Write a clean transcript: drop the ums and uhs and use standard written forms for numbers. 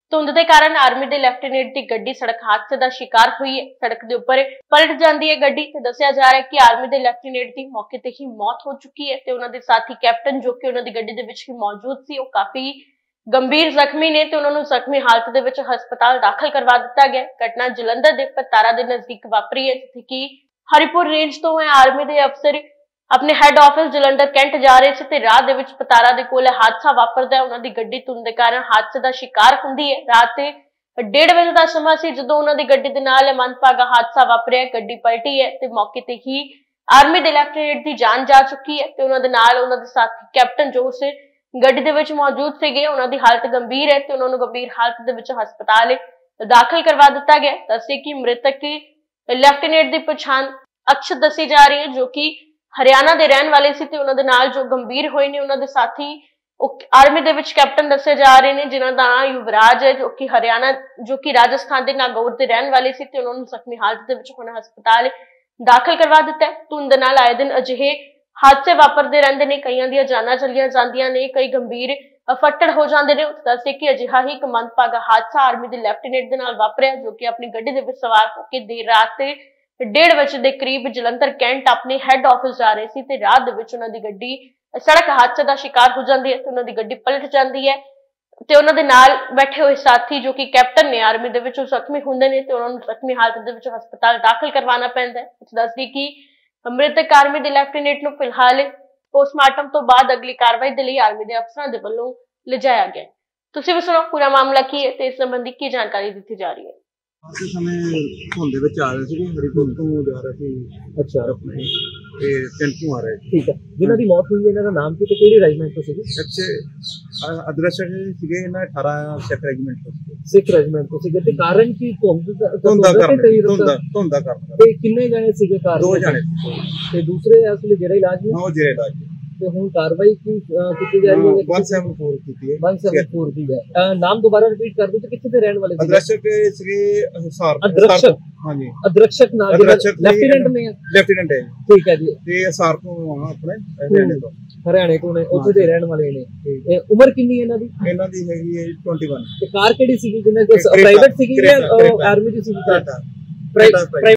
ਧੁੰਦ ਦੇ ਕਾਰਨ ਆਰਮੀ ਦੇ ਲੈਫਟੀਨੈਂਟ ਦੀ ਗੱਡੀ ਸੜਕ ਹਾਦਸੇ ਦਾ ਸ਼ਿਕਾਰ ਹੋਈ ਹੈ। ਸੜਕ ਦੇ ਉੱਪਰ ਪਲਟ ਜਾਂਦੀ ਹੈ ਗੱਡੀ ਤੇ ਦੱਸਿਆ ਜਾ ਰਿਹਾ ਹੈ ਕਿ ਆਰਮੀ ਦੇ ਲੈਫਟੀਨੈਂਟ ਦੀ ਮੌਕੇ ਤੇ ਹੀ ਮੌਤ ਹੋ ਚੁੱਕੀ ਹੈ ਤੇ ਉਹਨਾਂ ਦੇ ਸਾਥੀ ਕੈਪਟਨ ਜੋ ਕਿ ਉਹਨਾਂ ਦੀ ਗੱਡੀ ਦੇ ਵਿੱਚ ਹੀ ਮੌਜੂਦ ਸੀ ਉਹ ਕਾਫੀ ਗੰਭੀਰ ਜ਼ਖਮੀ ਨੇ ਤੇ ਉਹਨਾਂ ਨੂੰ ਜ਼ਖਮੀ ਹਾਲਤ ਦੇ ਵਿੱਚ ਹਸਪਤਾਲ ਦਾਖਲ ਕਰਵਾ ਦਿੱਤਾ ਗਿਆ। ਘਟਨਾ ਜਲੰਧਰ ਦੇ ਪਤਾਰਾ ਦੇ ਨਜ਼ਦੀਕ ਵਾਪਰੀ ਹੈ ਜਿੱਥੇ ਕਿ ਹਰੀਪੁਰ ਰੇਂਜ ਤੋਂ ਆਰਮੀ ਦੇ ਅਫਸਰ अपने हैड ऑफिस जलंधर कैंट जा रहे थे ते राह दे विच पतारा दे कोल हादसा वापरदा है। उन्हां दी गड्डी धुंद दे कारण हादसे दा शिकार हुंदी है। रात 1:30 बजे दा समा सी जदों उन्हां दी गड्डी दे नाल मनभागा हादसा वापरिया। गड्डी पलटी है ते मौके ते ही आर्मी दे लेफ्टिनेंट दी जान जा चुकी है ते उन्हां दे नाल उन्हां दे साथी कैप्टन जो उस गड्डी दे विच मौजूद सीगे उन्हां दी हालत गंभीर है ते उन्हां नूं गंभीर हालत दे विच हस्पताल दाखिल करवा दिता गया। दस्से कि मृतक लेफ्टिनेंट दी पछाण अक्षत दसी जा रही है जो कि हरियाणा दे रहन वाले सी ते उन्हां दे नाल जो गंभीर होए ने उन्हां दे साथी आर्मी दे विच कैप्टन दसे जा रहे ने जिन्हां दा नाम युवराज है जो कि हरियाणा जो कि राजस्थान दे नागौर दे रहन वाले सी ते उन्हां नूं जख्मी हालत दे विच हुण हस्पताल दाखिल करवा दिता है। धुंद नाल आए दिन अजिहे हादसे वापरदे रहिंदे ने, कईयां दीयां जानां चलियां जांदियां ने, कई गंभीर फट्टड़ हो जांदे ने। दस्से कि अजिहा ही एक मंदभागा हादसा आर्मी दे लेफ्टिनेंट दे नाल वापरिया जो कि अपनी गड्डी दे विच सवार होकर देर रात 1:30 बजे के करीब जलंधर कैंट अपने हैड ऑफिस जा रहे थे ते राह दे विच उन्हां दी गड्डी सड़क हादसे का शिकार हो जाती है। उन्हां दी गड्डी पलट जाती है ते उन्हां दे नाल बैठे हुए साथी जो कि कैप्टन ने आर्मी दे विच जख्मी हुंदे ने ते उन्हां नूं जख्मी हालत दे विच हस्पताल दाखिल करवाना पैंदा है। दस दी कि मृतक आर्मी दे लेफ्टिनेंट नूं फिलहाल पोस्टमार्टम तो बाद अगली कार्रवाई दे लई आर्मी दे अफसरां दे वल्लों लिजाया गया। तुसीं भी सुणो पूरा मामला की है ते इस संबंधी की जानकारी दी जा रही है। उस समय धुंद विच आ रहे थे हरिपुर तो जा रहे थे। अच्छा अपने टेंट तो आ रहे थे। ठीक है जिन्हां दी मौत हुई है इन्हां दा नाम की ते किहड़े रेजिमेंट तो सीगे? अच्छे अदरशक सीगे इन्हां 18 सिख रेजिमेंट तो सिख रेजिमेंट तो सीगे ते कारण की धुंद दा कारण ते किन्ने जने सीगे कार? 2 जने ते दूसरे असली जेड़ा इलाज में वो जेड़ा इलाज ਤੇ ਹੁਣ ਕਾਰਵਾਈ ਕੀ ਕੀਤੀ ਜਾ ਰਹੀ ਹੈ? 174 ਕੀਤੀ ਹੈ। 174 ਦੀ ਹੈ। ਨਾਮ ਦੁਬਾਰਾ ਰਿਪੀਟ ਕਰ ਦਿਓ ਤੇ ਕਿੱਥੇ ਦੇ ਰਹਿਣ ਵਾਲੇ ਸੀ? ਅਦਰਸ਼ਕ ਸ੍ਰੀ ਹਸਾਰ। ਅਦਰਸ਼ਕ ਹਾਂਜੀ ਅਦਰਸ਼ਕ ਨਾਮ ਲੈਫਟੀਨੈਂਟ ਨੇ? ਲੈਫਟੀਨੈਂਟ ਹੈ। ਠੀਕ ਹੈ ਜੀ। ਤੇ ਹਸਾਰ ਤੋਂ ਆਪਣੇ ਹਰਿਆਣੇ ਤੋਂ ਨੇ ਉੱਥੇ ਦੇ ਰਹਿਣ ਵਾਲੇ ਨੇ। ਇਹ ਉਮਰ ਕਿੰਨੀ ਹੈ ਇਹਨਾਂ ਦੀ? ਇਹਨਾਂ ਦੀ ਹੈਗੀ ਹੈ 21। ਤੇ ਕਾਰ ਕਿਹੜੀ ਸੀਗੀ ਜਿਹਨਾਂ ਦੇ ਪ੍ਰਾਈਵੇਟ ਸੀਗੀ ਜਾਂ ਆਰਮੀ ਦੀ ਸੀਗੀ? ਪ੍ਰਾਈਵੇਟ